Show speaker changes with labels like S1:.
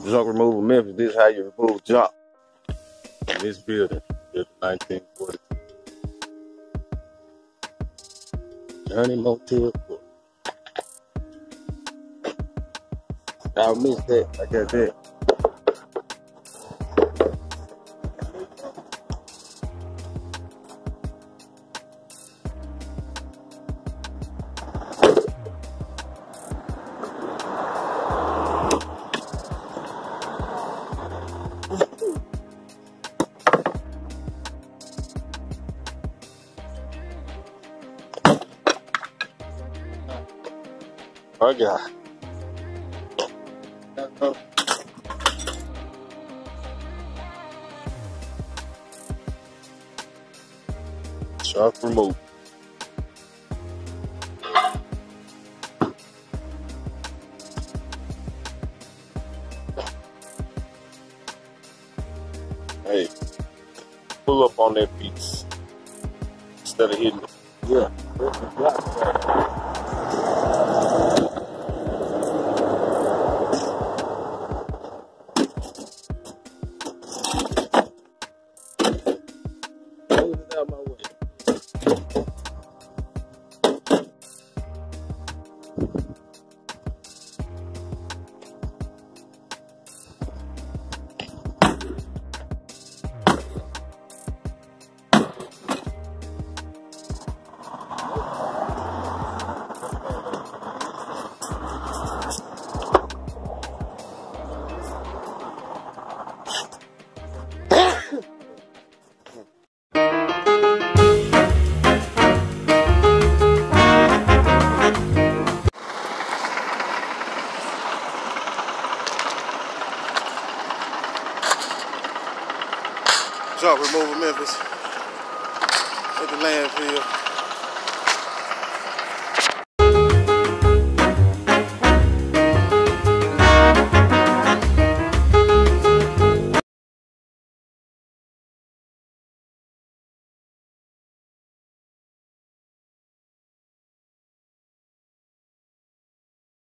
S1: Junk removal Memphis. This is how you remove junk in this building. Built in 1942. Journey Motel Court. Y'all missed that. I got that. Oh God. Junk removal. Hey, pull up on that piece instead of hitting it. Yeah. Move it out my way. Junk removal Memphis at the landfill.